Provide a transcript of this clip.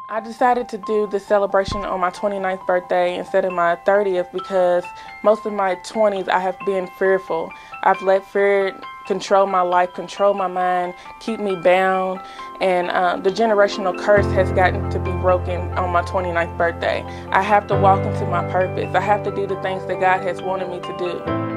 I decided to do the celebration on my 29th birthday instead of my 30th because most of my 20s I have been fearful. I've let fear control my life, control my mind, keep me bound, and the generational curse has gotten to be broken on my 29th birthday. I have to walk into my purpose. I have to do the things that God has wanted me to do.